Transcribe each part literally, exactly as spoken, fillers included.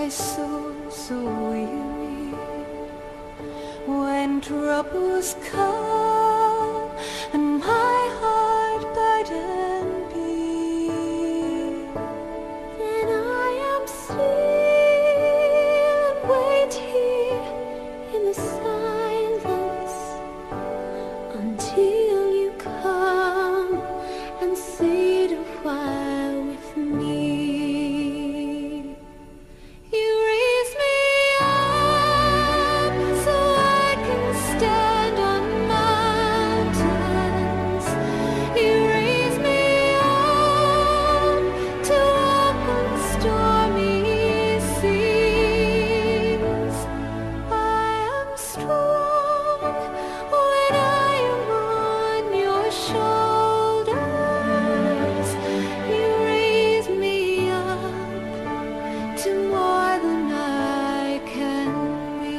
my soul so weary when troubles come and my heart burdened be. Then I am still and wait here in the silence until you come and sit a while with me. You raise me up so I can stand on mountains. You raise me up to walk on stormy seas. I am strong when I am on your shoulders. You raise me up to more than I can be.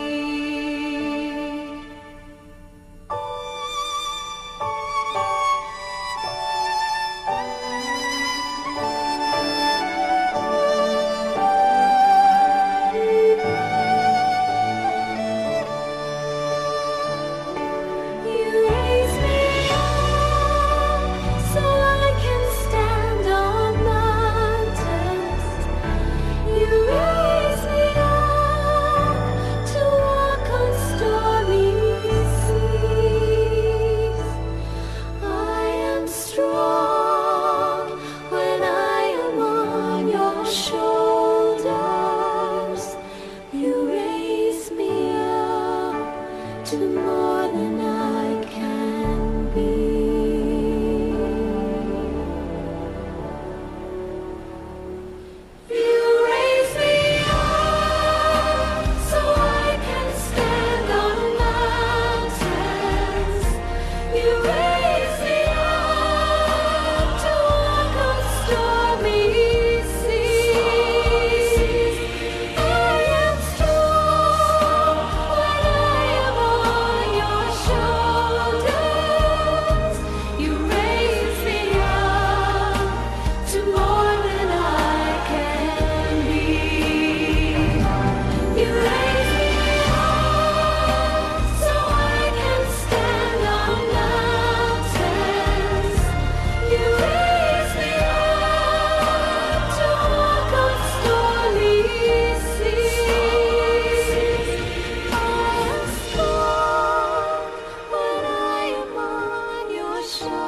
You raise me up so I can stand on mountains. You raise me up to walk on stormy seas. I am strong when I am on your shoulders. You raise me up to more than I can be. You raise me up so I can stand on mountains. You raise me up to walk on stormy seas. I am strong when I am on your shoulders. You raise me up to more than I can be. You raise me up so I can stand on mountains. You raise me up to walk on stormy seas. I am strong when I am on your shoulders.